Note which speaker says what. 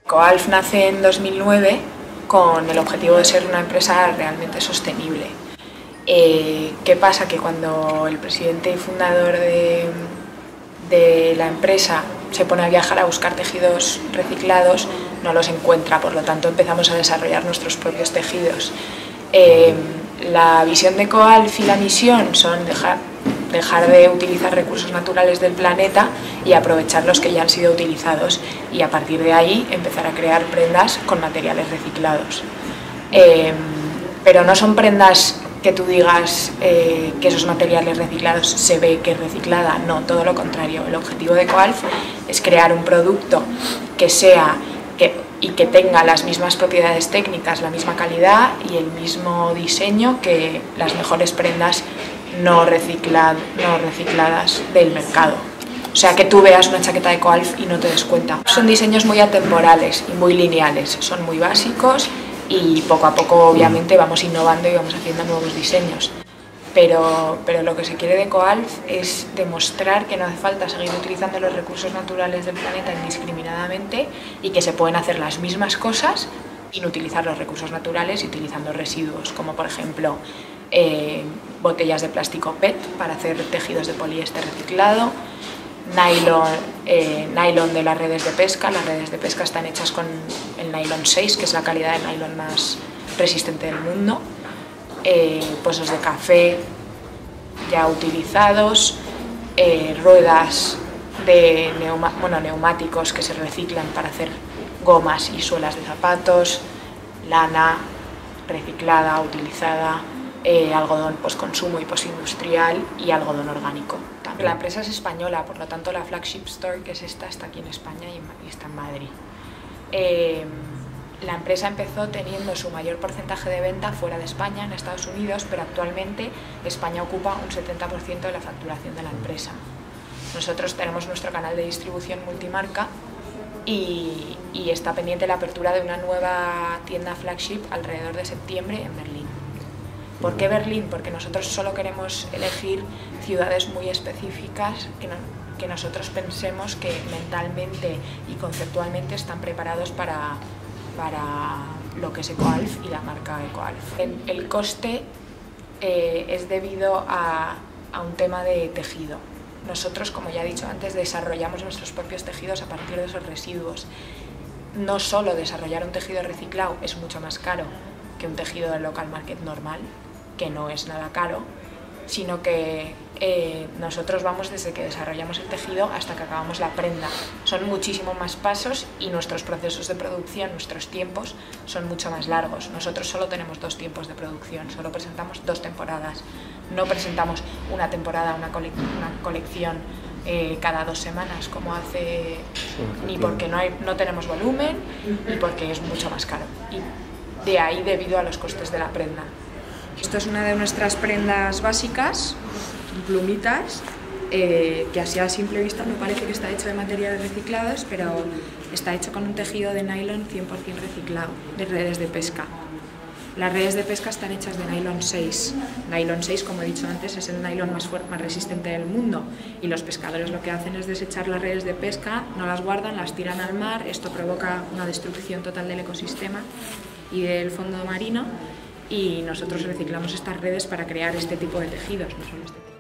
Speaker 1: Ecoalf nace en 2009 con el objetivo de ser una empresa realmente sostenible. ¿Qué pasa? Que cuando el presidente y fundador de la empresa se pone a viajar a buscar tejidos reciclados, no los encuentra, por lo tanto empezamos a desarrollar nuestros propios tejidos. La visión de Ecoalf y la misión son dejar de utilizar recursos naturales del planeta y aprovechar los que ya han sido utilizados, y a partir de ahí empezar a crear prendas con materiales reciclados. Pero no son prendas que tú digas que esos materiales reciclados se ve que es reciclada, no, todo lo contrario. El objetivo de Ecoalf es crear un producto que que tenga las mismas propiedades técnicas, la misma calidad y el mismo diseño que las mejores prendas no recicladas del mercado. O sea, que tú veas una chaqueta de Ecoalf y no te des cuenta. Son diseños muy atemporales y muy lineales, son muy básicos y poco a poco obviamente vamos innovando y vamos haciendo nuevos diseños. Pero lo que se quiere de Ecoalf es demostrar que no hace falta seguir utilizando los recursos naturales del planeta indiscriminadamente y que se pueden hacer las mismas cosas sin utilizar los recursos naturales y utilizando residuos, como por ejemplo botellas de plástico PET para hacer tejidos de poliéster reciclado, nylon de las redes de pesca. Las redes de pesca están hechas con el nylon 6, que es la calidad de nylon más resistente del mundo. Pozos de café ya utilizados, ruedas de neumáticos que se reciclan para hacer gomas y suelas de zapatos, lana reciclada, utilizada, algodón postconsumo y postindustrial y algodón orgánico. La empresa es española, por lo tanto la flagship store, que es esta, está aquí en España y está en Madrid. La empresa empezó teniendo su mayor porcentaje de venta fuera de España, en Estados Unidos, pero actualmente España ocupa un 70% de la facturación de la empresa. Nosotros tenemos nuestro canal de distribución multimarca y está pendiente la apertura de una nueva tienda flagship alrededor de septiembre en Berlín. ¿Por qué Berlín? Porque nosotros solo queremos elegir ciudades muy específicas que nosotros pensemos que mentalmente y conceptualmente están preparados para lo que es Ecoalf y la marca Ecoalf. El coste es debido a un tema de tejido. Nosotros, como ya he dicho antes, desarrollamos nuestros propios tejidos a partir de esos residuos. No solo desarrollar un tejido reciclado es mucho más caro que un tejido de local market normal, que no es nada caro, sino que nosotros vamos desde que desarrollamos el tejido hasta que acabamos la prenda. Son muchísimos más pasos y nuestros procesos de producción, nuestros tiempos son mucho más largos. Nosotros solo tenemos 2 tiempos de producción, solo presentamos 2 temporadas. No presentamos una temporada, una colección cada 2 semanas como hace, ni porque no tenemos volumen ni porque es mucho más caro. Y de ahí debido a los costes de la prenda. Esto es una de nuestras prendas básicas, plumitas, que así a simple vista no parece que está hecho de materiales reciclados, pero está hecho con un tejido de nylon 100% reciclado, de redes de pesca. Las redes de pesca están hechas de nylon 6. Nylon 6, como he dicho antes, es el nylon más resistente del mundo, y los pescadores lo que hacen es desechar las redes de pesca, no las guardan, las tiran al mar. Esto provoca una destrucción total del ecosistema y del fondo marino, y nosotros reciclamos estas redes para crear este tipo de tejidos, no solo este tipo.